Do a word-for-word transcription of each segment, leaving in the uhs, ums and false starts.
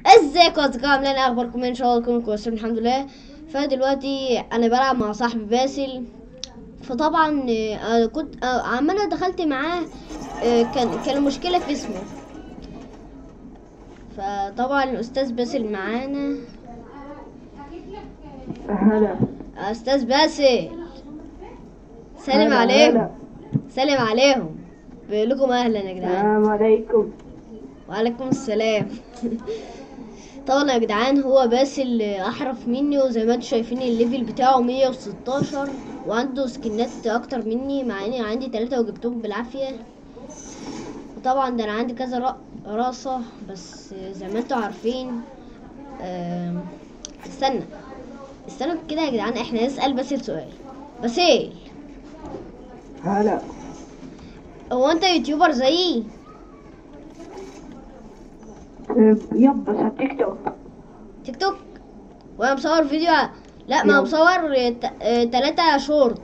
ازيكم يا اصدقاء، عاملين ايه؟ اخباركم؟ ان شاء الله تكونوا كويسين الحمد لله. فدلوقتي انا بلعب مع صاحبي باسل. فطبعا آه، انا كنت آه، عماله دخلت معاه. آه، كان كان المشكله في اسمه. فطبعا الاستاذ باسل معانا. هلا استاذ باسل، سلم هلا عليهم. هلا. سلم عليهم، بيقول لكم اهلا يا جدعان. السلام عليكم. وعليكم السلام. طبعا يا جدعان هو باسل احرف مني، وزي ما انتم شايفين الليفل بتاعه مية وستاشر، وعنده سكنات اكتر مني مع اني عندي تلاتة وجبتهم بالعافية. وطبعا ده انا عندي كذا رق- رقصة، بس زي ما انتم عارفين. آم، استنى استنى كده يا جدعان، احنا نسأل باسل سؤال. باسل، هلا. هو انت يوتيوبر زيي؟ أه، يب بس على تيك توك. تيك توك؟ وانا مصور فيديو ع- لا، ما يب. مصور ت- آه، تلاتة شورت.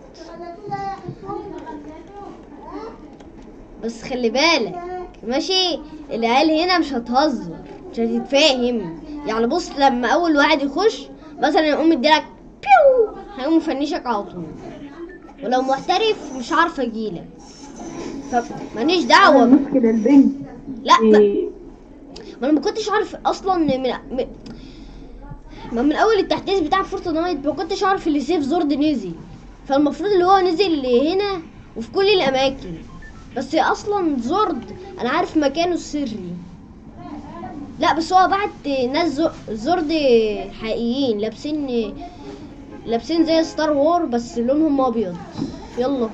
بس خلي بالك ماشي، العيال هنا مش هتهزر، مش هتتفاهم. يعني بص، لما اول واحد يخش مثلا يقوم يديلك بيو، هيقوم مفنشك على طول. ولو محترف مش عارفه اجيلك، فماليش أنا دعوه. المشكلة البنك. لا، ما إيه، ما انا ما كنتش عارف اصلا من من- ما من اول التحديث بتاع فورتنايت ما كنتش عارف اللي سيف زورد نزل. فالمفروض اللي هو نزل هنا وفي كل الاماكن، بس اصلا زورد انا عارف مكانه السري. لا بس هو بعت ناس زو- زورد حقيقيين، لابسين لابسين زي ستار وور بس لونهم ابيض. يلا،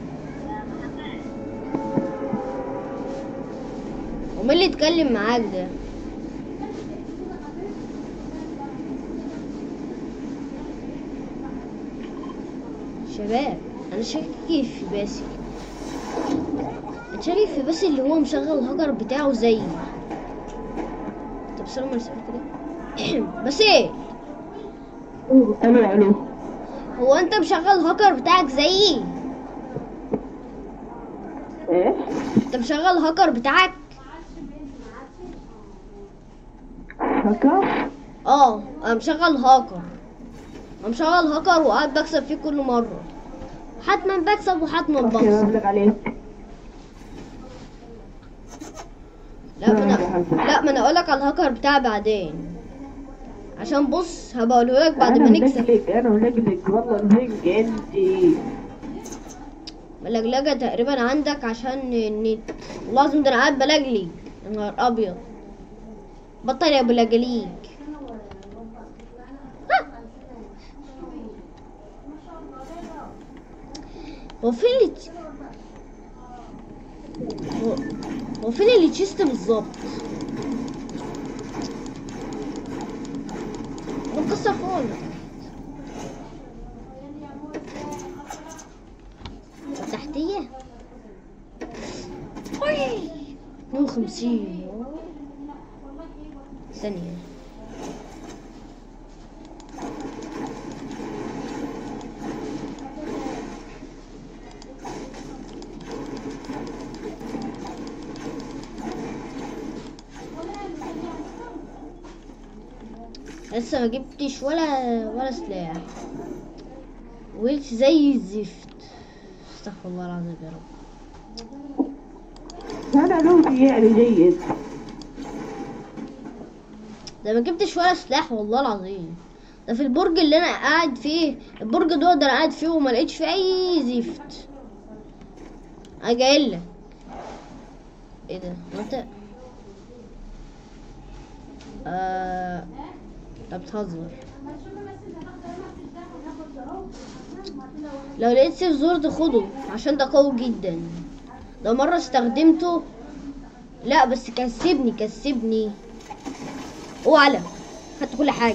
ومين اللي يتكلم معاك ده؟ شباب، انا شاكك في باسل. انا شاكك في باسل اللي هو مشغل الهاكر بتاعه زيي. طب سلام رسالة كده. بس ايه، الو الو. هو انت مشغل الهاكر بتاعك زيي؟ ايه؟ انت مشغل الهاكر بتاعك؟ هكا؟ اه، انا مشغل هاكر. انا مشغل هاكر وقاعد بكسب فيه كل مرة. حتما بكسب وحتما اوكي بخسر. ببلغ عليك. لا ما انا يا حبيبي. لا ما انا اقولك على الهاكر بتاعي بعدين. عشان بص هبقوله لك بعد انا ما نكسب. ملجلج انا ملجلج والله البنك عندي. ملجلجة تقريبا عندك عشان النت. والله العظيم ده انا قاعد بلجلج. يا نهار ابيض، بطل يا ابو لجليج. هو فين اللي تش- هو هو فين اللي تشيست بالظبط؟ هو مكسر فوق. تحتيه اتنين وخمسين ثانية. لسه ما جبتش ولا ولا سلاح، ويلش زي الزفت. استغفر الله العظيم يا رب. انا لوتي يعني جيد. ده ما جبتش ولا سلاح والله العظيم. ده في البرج اللي انا قاعد فيه، البرج ده ده انا قاعد فيه وما لقيتش فيه اي زفت. انا جاي لك. ايه ده؟ هو انت آه... طب بتهزر؟ لو لقيت سيف زورد خده عشان ده قوي جدا. ده مرة استخدمته. لا بس كسبني كسبني. وعلى خدت كل حاجة.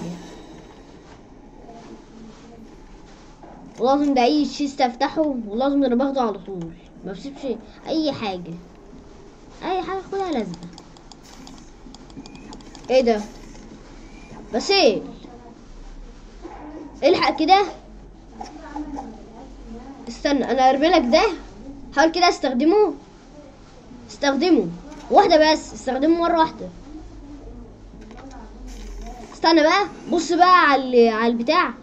ولازم ده اي شيست افتحه، ولازم انا باخده على طول، ما بسيبش اي حاجة. اي حاجة اخدها لازمة. ايه ده؟ بس ايه، الحق كده. استنى انا ارمي لك ده. حاول كده استخدمه. استخدمه واحدة بس، استخدمه مرة واحدة. استنى بقى، بص بقى على على البتاع.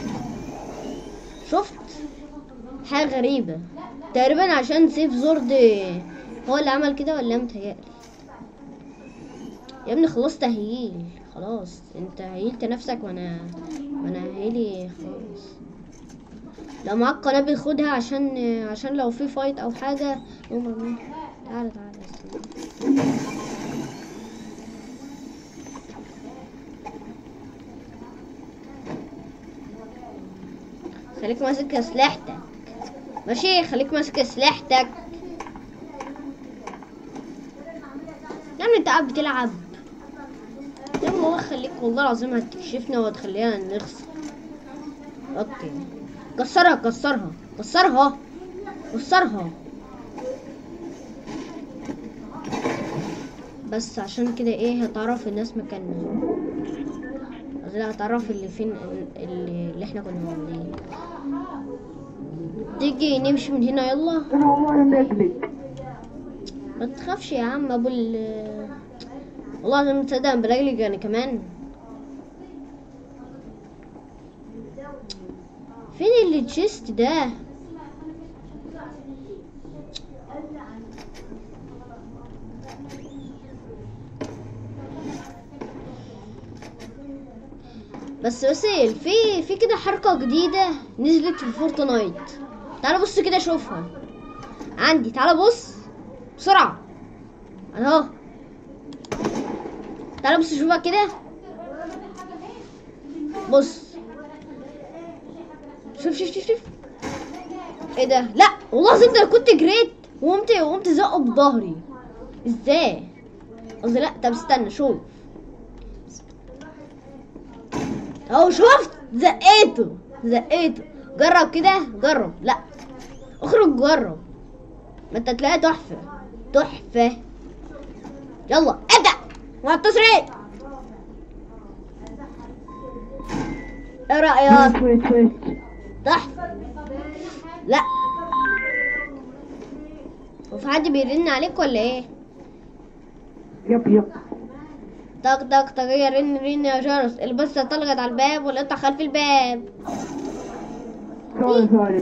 شفت حاجه غريبه تقريبا عشان سيف زورد هو اللي عمل كده، ولا متهيألي؟ يا ابني خلاص تهييل، خلاص انت هيلت نفسك وانا وانا هيلي خلاص. لو معاك قنابل خدها عشان عشان لو في فايت او حاجه. تعالى تعالى استنى. خليك ماسك اسلحتك، ماشي؟ خليك ماسك اسلحتك. يا ابني انت قاعد بتلعب يا والله، خليك والله العظيم هتكشفنا وهتخلينا نخسر. اوكي كسرها كسرها كسرها كسرها، بس عشان كده ايه هتعرف الناس مكاننا، لا هتعرف اللي فين اللي, اللي احنا كنا موجودين. تيجي نمشي من هنا يلا. انا والله نجلك. ما تخافش يا عم ابو ال والله العظيم تصدق بلاقلك انا كمان. فين اللي تشيست ده؟ بس بس في في كده حركة جديدة نزلت في فورتنايت. تعال بص كده شوفها عندي، تعال بص بسرعة اهو. تعال بص شوفها كده، بص شوف شوف شوف شوف ايه ده؟ لا والله العظيم ده كنت جريت وقمت وقمت زقه بظهري ازاي؟ قصدي لا، طب استنى شوف اهو، شفت؟ زقيته زقيته. جرب كده، جرب. لا اخرج جرب، ما انت تلاقيها تحفه تحفه. يلا ابدا مع التصريح. ايه رايك؟ تحفه. لا وفي حد بيرن عليك ولا ايه؟ يب يب. طق طق طق يا رن رن يا جرس. البسة طلقت على الباب والقطة خلف الباب. سوري سوري.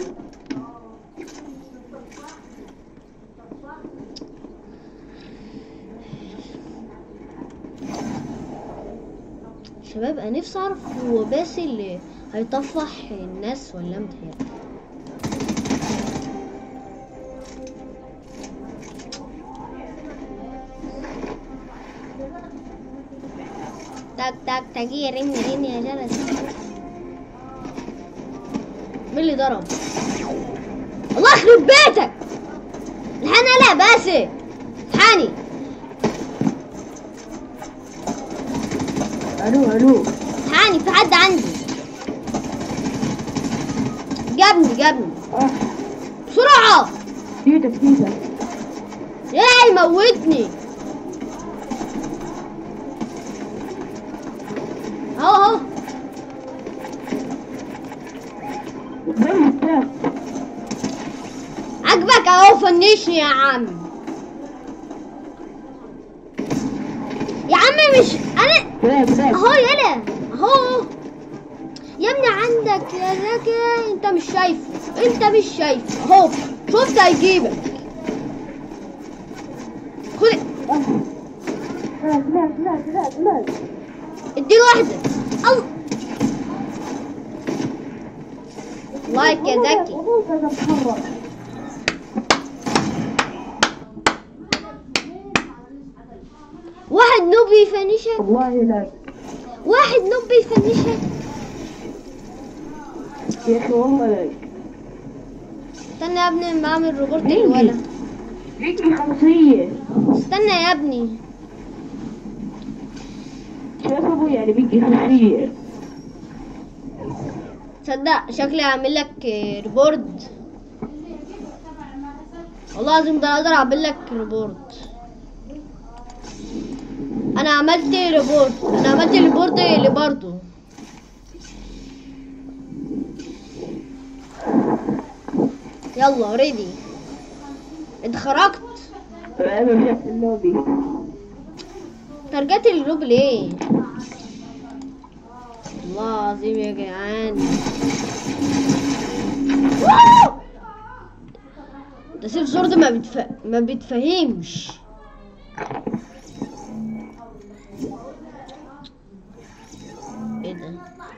شباب انا نفسي اعرف هو باسل اللي هيطفح الناس ولا متهيألي؟ تك تك تجي رن رن يا جرس. مين اللي ضرب؟ الله يخرب بيتك. الحقني لا باسل، الحقني. الو الو. الحقني في حد عندي. جابني جابني اه بسرعة. جيتك جيتك. ايه يموتني اهو اهو. زي التاك. عجبك اهو، فنشني يا عم. يا عم مش انا تاك تاك. اهو يلا اهو يا ابني. عندك يا زكي انت مش شايفه، انت مش شايفه اهو. شفت هيجيبك. خد لا لا لا لا لا. اديله واحدة. الله لايك يا زكي. واحد نوب يفنشك، والله لا واحد نوب يفنشك. يا اخي والله لا. استنى يا ابني بعمل روبورت للولا. بيجي خمسية. استنى يا ابني. شايف ابوي يعني بيجي خمسية. تصدق شكلي هعمل لك ريبورت والله العظيم. ده اقدر اعمل لك ريبورت. انا عملت ريبورت، انا عملت ريبورت اللي برضه. يلا ريدي. انت خرجت؟ انا رجعت اللوبي. ترجعت الجروب ليه؟ العظيم يا جدعان. ده سيف زورد ما بيتف... ما بيتفهمش. ايه ده؟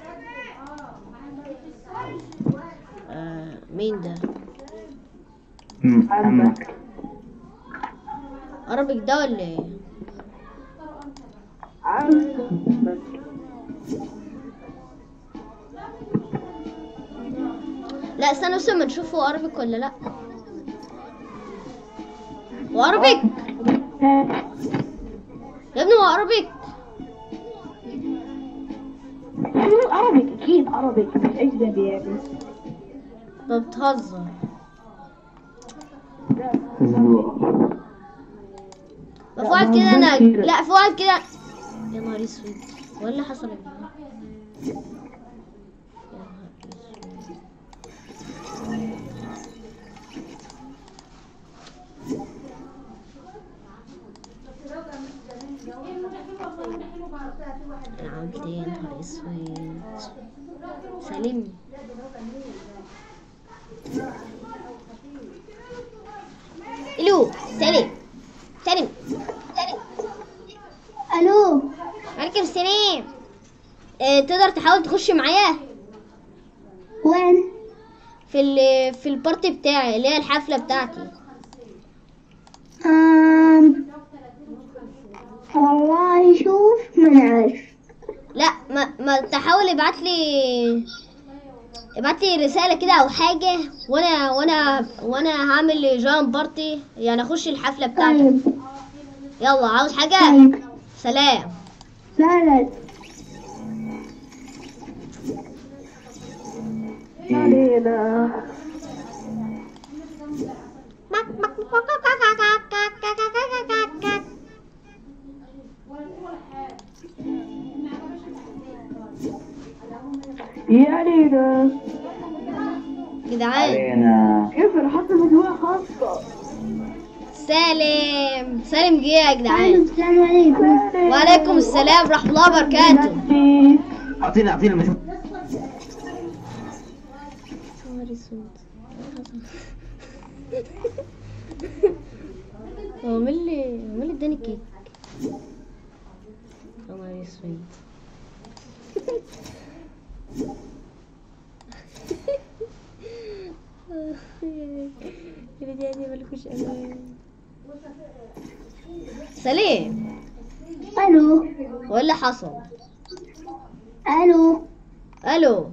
آه مين ده؟ محمد. عربك ده ولا ايه؟ لا استنى بس ما نشوف هو عربك ولا لا. هو عربك يا ابني، هو عربك. عربي اكيد عربي مش اجنبي يعني. طب بتهزر. فوقت كده انا لا فوقت كده. يا نهار اسود، هو اللي حصل يا جماعه؟ يا نهار اسود. انا عملت ايه؟ يا نهار اسود. سليم. الو سليم سليم سليم. الو عليكم السلام. اه تقدر تحاول تخش معايا وين؟ في ال في البارتي بتاعي اللي هي الحفله بتاعتي. آم... والله شوف ما نعرف. لا ما ما تحاول ابعت لي ابعت لي رساله كده او حاجه، وانا وانا وانا هعمل جام بارتي يعني اخش الحفله بتاعتي. طيب يلا عاوز حاجه؟ طيب. سلام. لا لا علينا. يا علينا جدعان علينا. كيف انا حاطه مجموعة خاصة. سالم سالم جه يا جدعان. السلام عليكم. وعليكم السلام ورحمه الله وبركاته. اعطينا اعطينا المجموعة. هو عمل لي عمل لي اداني كيك. يا نهار اسود. الرجال مالكوش امان. سليم الو هو اللي حصل؟ الو الو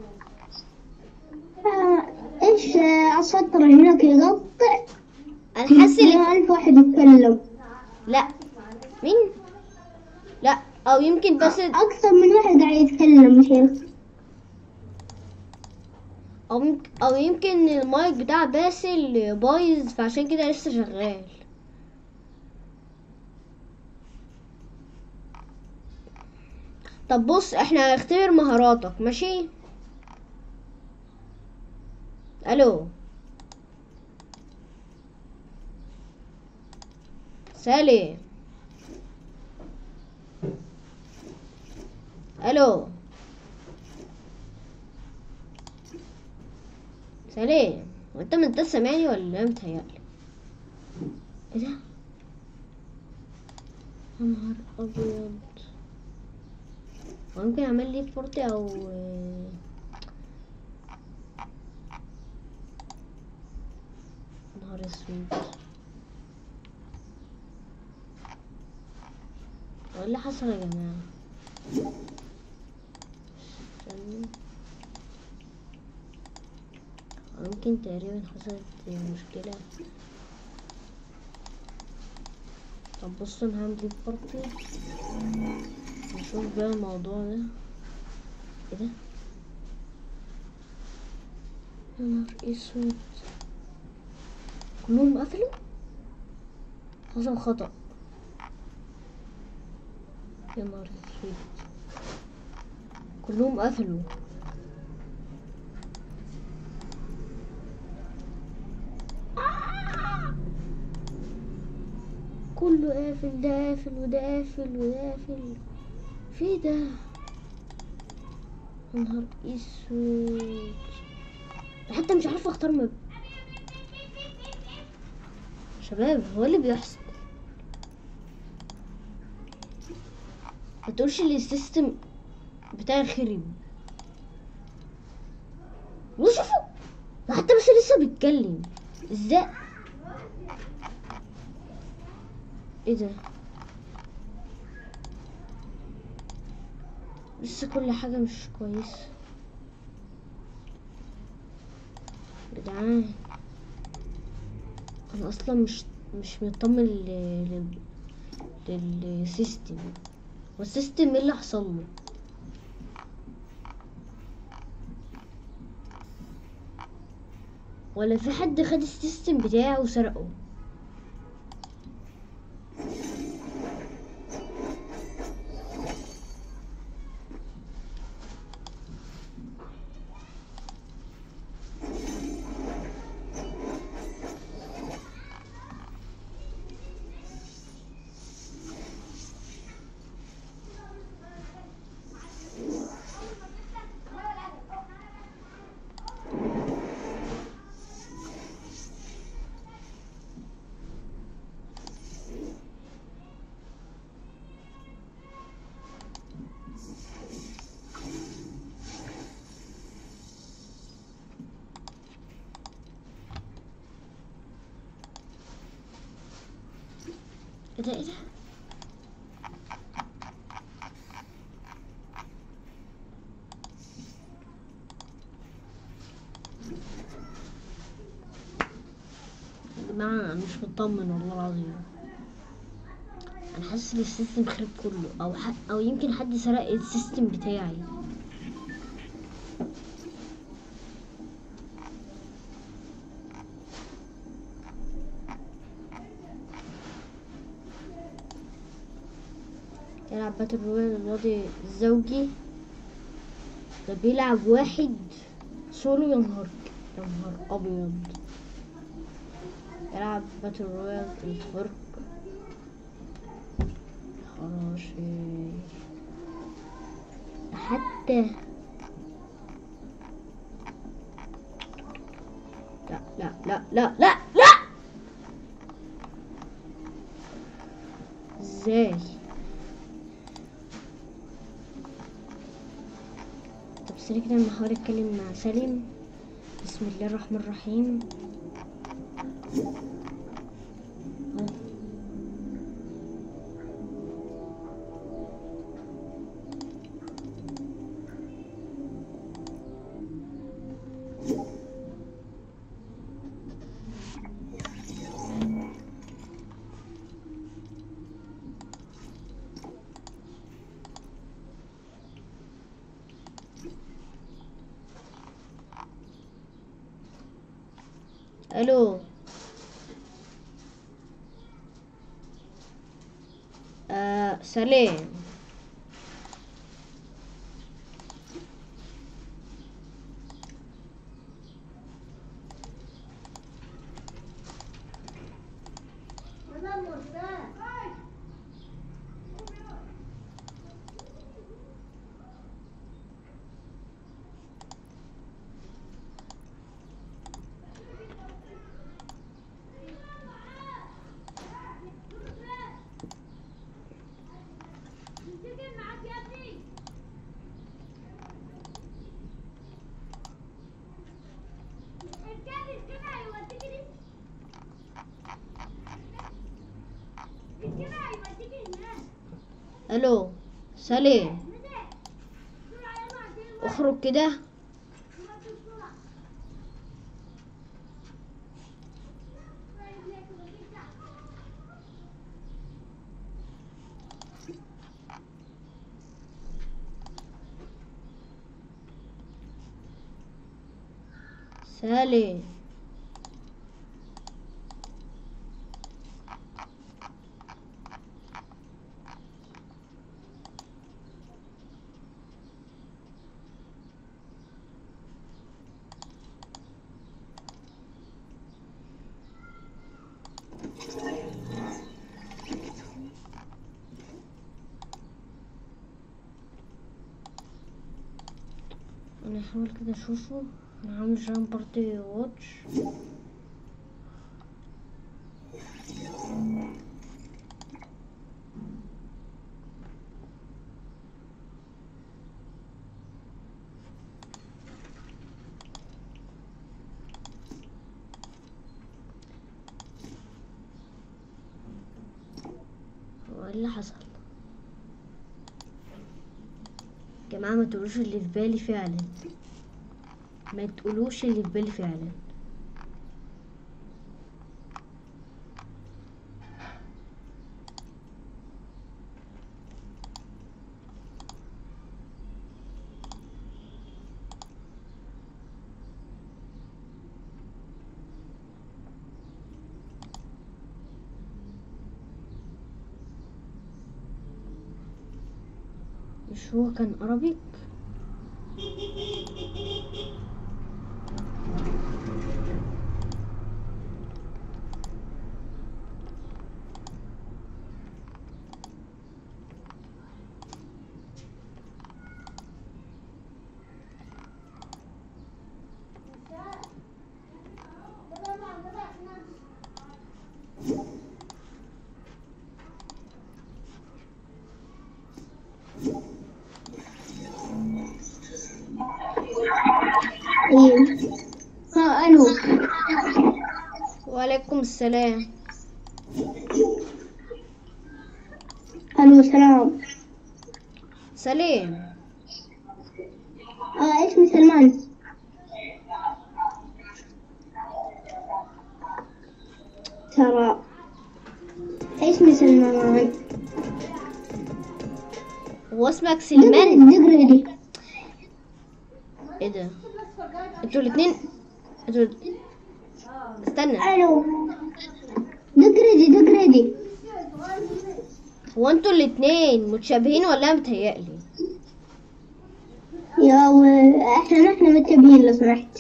آه، ايش آه، اصوات ترى هناك يقطع. انا حاسس ان ألف واحد يتكلم. لا مين؟ لا او يمكن بس اكثر من واحد قاعد يتكلم يا شيخ. او يمكن او يمكن المايك بتاع باسل بايظ فعشان كده لسه شغال. طب بص احنا هنختبر مهاراتك ماشي؟ الو سالي. الو سالي، هو انت من انت سامعني ولا انا متهيألي؟ ايه ده؟ يا نهار ابيض. هو ممكن اعمل لي بورتي او نهار اسود. هو اللي حصل يا جماعة؟ استنوا. ممكن تقريبا حصلت مشكلة. طب بصوا انا هعمل بارتي نشوف بقى الموضوع ده. ايه ده؟ يا نهار اسود، كلهم قفلوا؟ حصل خطأ. يا نهار اسود، كلهم قفلوا. كله قافل، ده قافل وده قافل وده قافل. في ده يا نهار اسود، حتى مش عارفه اختار ماب. شباب هو اللي بيحصل؟ ما تقولش لي السيستم بتاعي خرب. وشوفوا حتى بس لسه بيتكلم ازاي؟ ايه ده؟ لسه كل حاجة مش كويسة يا جدعان. انا اصلا مش مش مطمن لل للسيستم. والسيستم ايه اللي حصل له؟ ولا في حد خد السيستم بتاعه وسرقه؟ ايه ده ايه ده؟ يا جماعة انا مش مطمن والله العظيم. انا حاسس ان السيستم خرب كله، او ح... او يمكن حد سرق السيستم بتاعي. يلعب باتل رويال الرياضي الزوجي ده بيلعب واحد سولو. يا نهار يا نهار ابيض. يلعب باتل رويال الفرق خراشي حتى. لا لا لا لا لا لا ازاي؟ طب استنى كده انا هحاول اتكلم مع سالم. بسم الله الرحمن الرحيم. الو. آه سلام. الو سلام. اخرج كده. سالم. نحاول كده اشوفه. انا عامل جام بارتي واتش. هو ايه اللي حصل يا جماعه؟ ما تقولوش اللي في بالي فعلا، ما تقولوش اللي في بالي فعلا. مش هو كان ارابيك؟ ايه ها الو. وعليكم السلام. الو سلام. سلام. اه اسمي سلمان. ترى اسمي سلمان. هو اسمك سلمان؟ دقريدي. ايه ده؟ انتوا الاتنين انتوا استنى، الو دقريدي دقريدي. هو انتوا الاتنين متشابهين ولا انا متهيألي؟ يا و... احنا نحن متشابهين لو سمحت.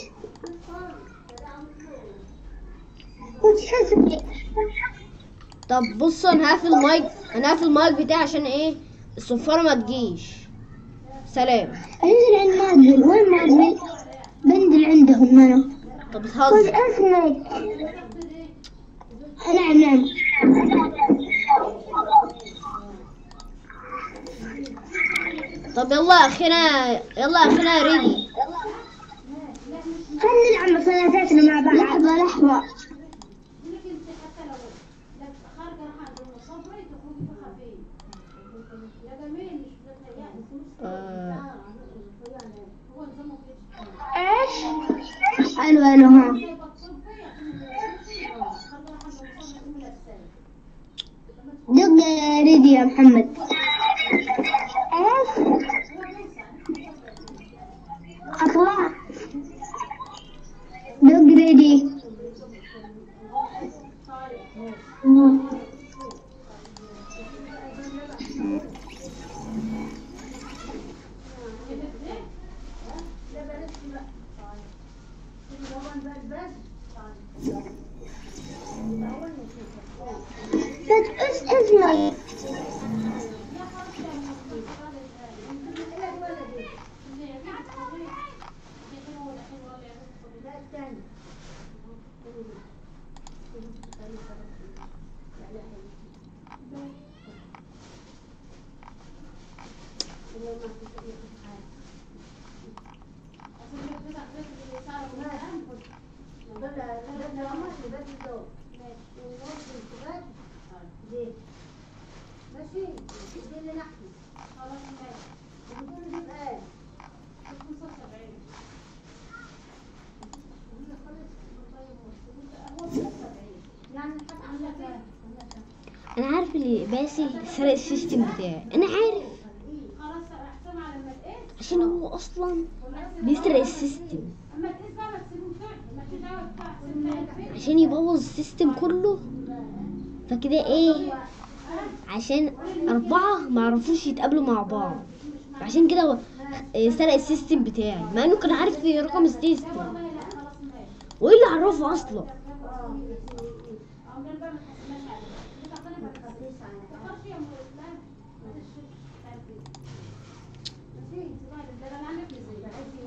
وش حسب؟ طب بصوا، انا هقفل المايك، انا هقفل المايك بتاعي عشان ايه الصفارة ما تجيش. سلام. انزل عند مازل. وين مازل؟ بنزل عندهم انا. طب خذ بتهزر؟ اسمك. نعم نعم. طب يلا اخينا، يلا اخينا ريدي. خلينا نلعب مسلسلاتنا مع بعض. لحظة لحظة. آه. ايش؟ الو الو ها. دق يا ريدي يا محمد. ايش؟ اطلع. دق ريدي. بس ايش اسمك؟ انا عارف اللي باسل سرق السيستم بتاعي، انا عارف، عشان هو اصلا بيسرق السيستم عشان يبوظ السيستم كله. فكده ايه، عشان اربعة معرفوش يتقابلوا مع بعض، عشان كده هو سرق السيستم بتاعي مع انه كان عارف رقم السيستم. وايه اللي عرفه اصلا؟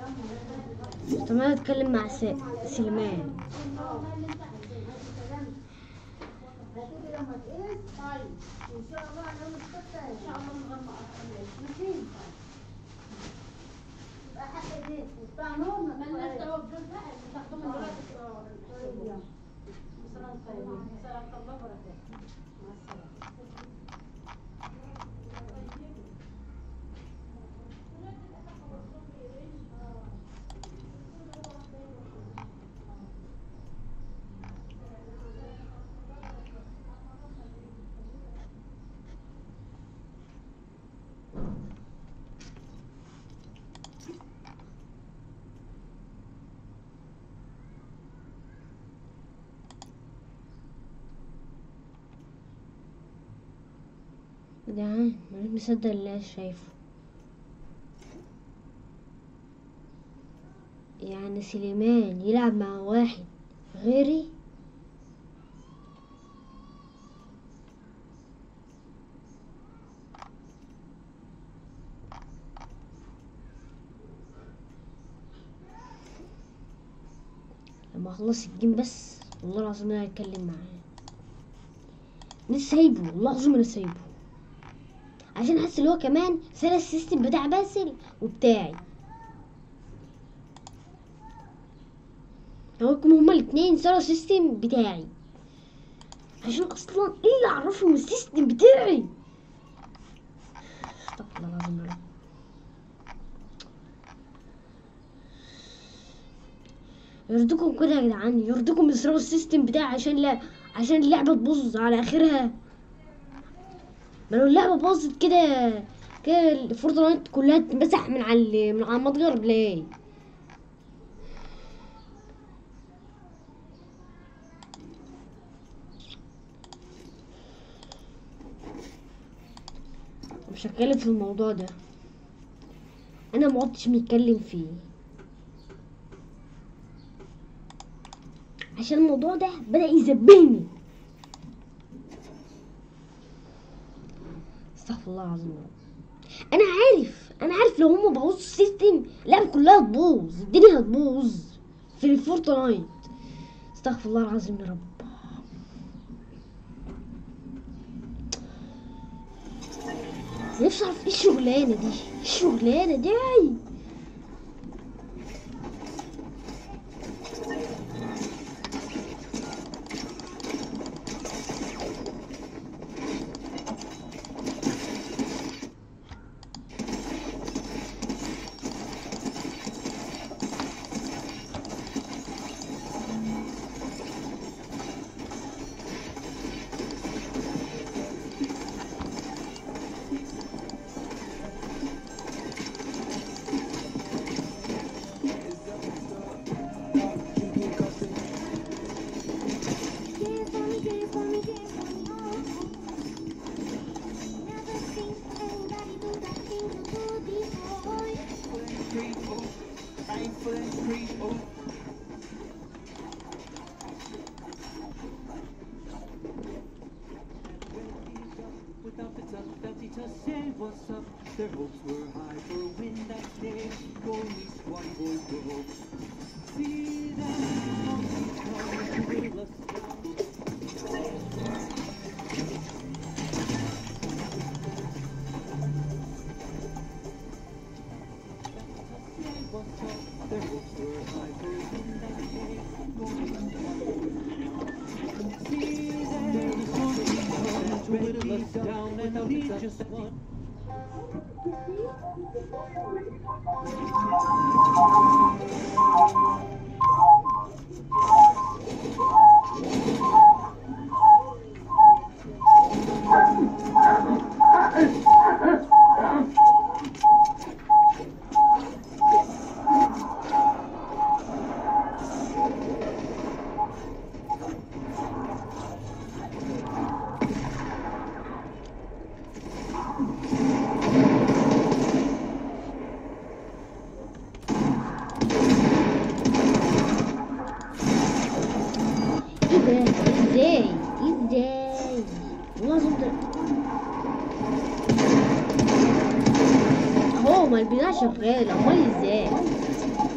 طب انا اتكلم مع س... سليمان. ده مش مصدق اللي انا شايفه. يعني سليمان يلعب مع واحد غيري؟ لما اخلص الجيم بس والله العظيم انا هتكلم معاه. انا سايبه والله العظيم انا سايبه عشان حاسس اللي هو كمان سرق السيستم بتاع باسل وبتاعي. هوكم هما الاتنين سرقوا السيستم بتاعي عشان اصلا ايه اللي عرفهم السيستم بتاعي. استغفر الله العظيم يا رب. يرضيكم كده يا جدعان؟ يرضيكم يسرقوا السيستم بتاعي عشان لا عشان اللعبه تبوظ على اخرها؟ ما لو اللعبه باظت كده كده فورتنايت كلها تتمسح من على من على متجر بلاي. مش هتكلم في الموضوع ده، انا ما عدتش متكلم فيه عشان الموضوع ده بدأ يزبهني. استغفر الله العظيم. انا عارف انا عارف لو هما بوظوا السيستم اللعبه كلها هتبوظ، الدنيا هتبوظ في الفورتنايت. استغفر الله العظيم يا رب. نفسي اعرف ايه الشغلانه دي، ايه الشغلانه دي؟ Their hopes were high for a win that day. Go East, one boy go. See them mountains come to whittle us down. Their hopes were high for a win that day. Go East, one boy go. See them mountains come to whittle us down, and leave just one. ازاي ازاي والله ده اهو ما البتاع شغال، امال ازاي؟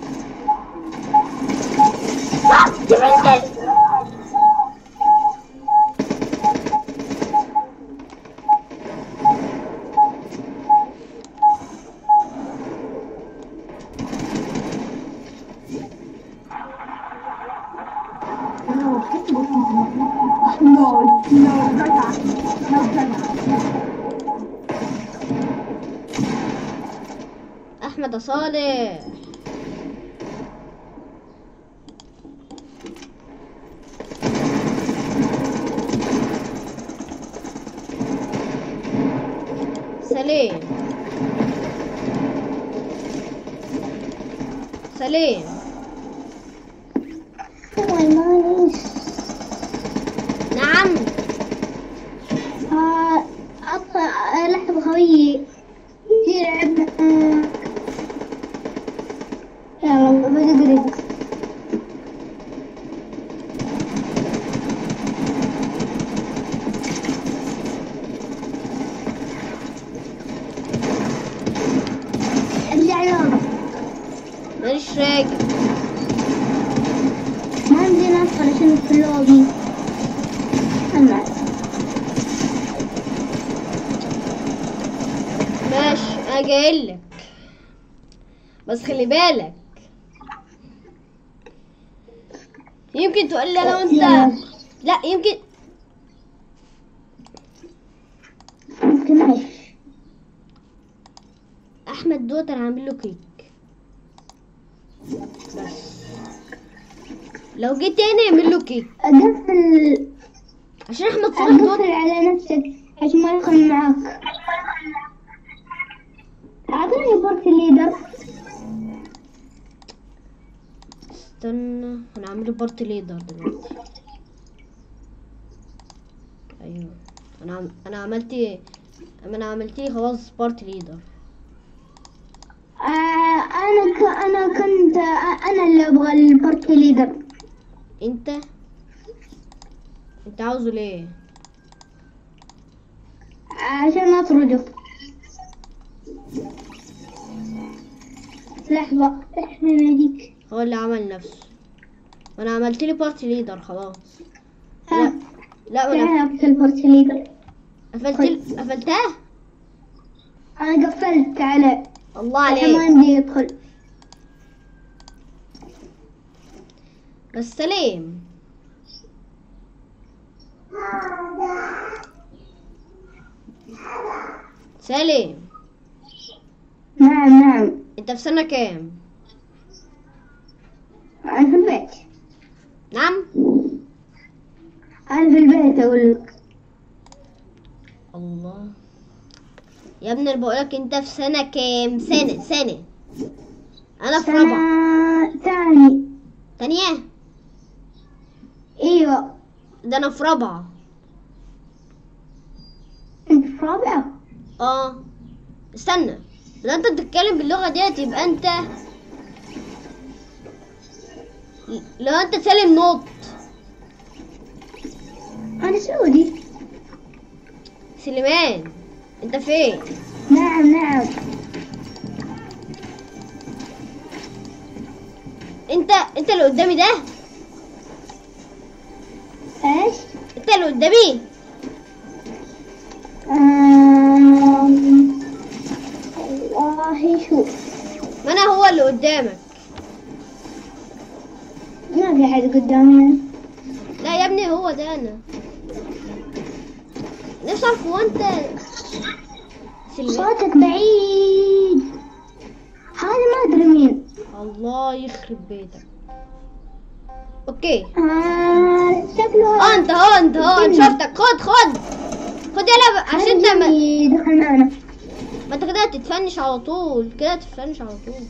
احمد صالح. سليم سليم نعم. آه أطلع لحظة خويي يجي لعبنا. يلا بدي ارجع يلا. ماليش راجع. ما عندي ندخل عشان في اللوبي. أنا ماشي انا جايلك، بس خلي بالك يمكن تقول لي انا وانت. لا يمكن ممكن ايش؟ احمد دوت انا هعمل له كيك، بس لو جيت تاني اعمل له كيك أقفل عشان احمد صالح دوت. أقفل على نفسك عشان ما يدخل معاك. أعطيني بورت الليدر. استنى انا هعمله بارت ليدر دلوقتي. ايوه انا عم... انا عملت انا عملت خلاص بارت ليدر. آه أنا ك... أنا كنت آه أنا اللي أبغى البورت ليدر. انت انت عاوزه ليه؟ عشان أطرده. لحظة احنا نجيك. هو اللي عمل نفسه، وانا عملت لي بارت ليدر خلاص. ها لا وانا تعال في البورت ليدر. قفلت قفلتها. أنا قفلت على الله عشان ما عليك. يمدي يدخل. بس سليم سليم نعم نعم. انت في سنة كام؟ أنا في البيت. نعم. أنا في البيت أقول لك. الله يا ابني انا بقولك انت في سنة كام؟ سنة سنة انا في رابعة. سنة ثاني. تانية؟ ايوه ده انا في رابعة. انت في رابعة. اه استنى، لو انت بتتكلم باللغة ديت يبقى انت، لو انت سالم نوت. انا سعودي. سليمان انت فين؟ نعم نعم. انت انت اللي قدامي ده؟ ايش؟ انت اللي قدامي؟ آم... والله شوف ما انا هو اللي قدامك. ما في حد قدامي. لا يا ابني هو ده انا. نفسي اعرف هو انت سليمان؟ صوتك بعيد. هذا ما ادري مين. الله يخرب بيتك. اوكي آه... شكله اه انت هو انت هو انا شفتك. خد خد خد يلا بقى، عشان انت ما, الجني دخل معنا. ما انت كده هتتفنش على طول، كده هتتفنش على طول.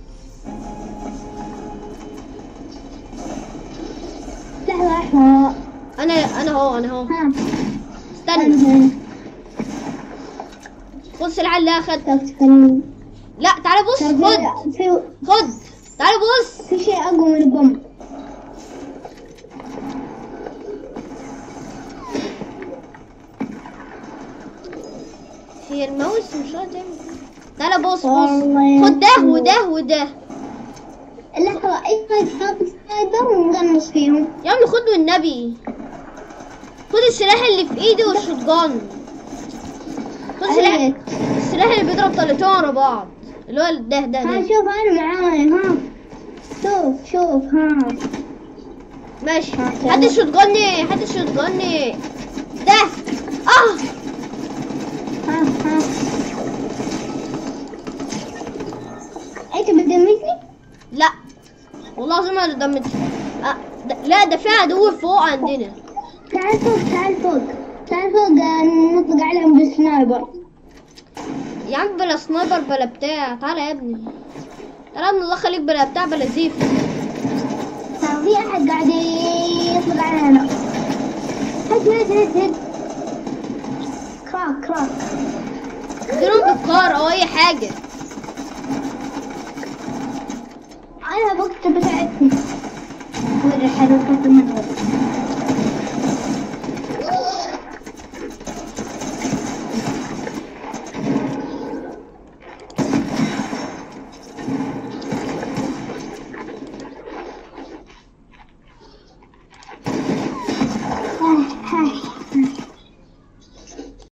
لحظة لحظة. انا انا هو انا هو ها استنى أنا خد السلعة اللي اخدتها. تتكلم. لا تعالى بص. خد في خد تعالى بص. في شيء أقوى من البوم. هي الماوس مش راضي تعمل. تعالى بص بص. والله خد ده يا وده وده. لحظة، اي واحد حاط سنايبر ونقنص فيهم. يا عم خد والنبي، خد السلاح اللي في ايدي والشوت جان. خد سلاح عليك. السلاح اللي بيضرب طلقتين ورا بعض، اللي هو ده ده ها ده. شوف انا معاي، ها شوف شوف ها. ماشي، ها، هات الشوت جان، هات الشوت جان ده. اه ها ها. انت بتدمجني؟ لا والله العظيم انا دمت. آه. ده. لا ده في عدو فوق عندنا. تعال فوق تعال فوق تعال فوق، آه، نطلق عليهم بالسنايبر. يا عم بلا سنايبر بلا بتاع، تعالى يا ابني، تعالى يا ابني الله يخليك، بلا بتاع بلا زيف. ترى في احد قاعد يطلق علينا. هد هد هد هد. كراك كراك. اديلهم بالكار او اي حاجه. انا وقت بتاعتني. وين الحركة المنظر؟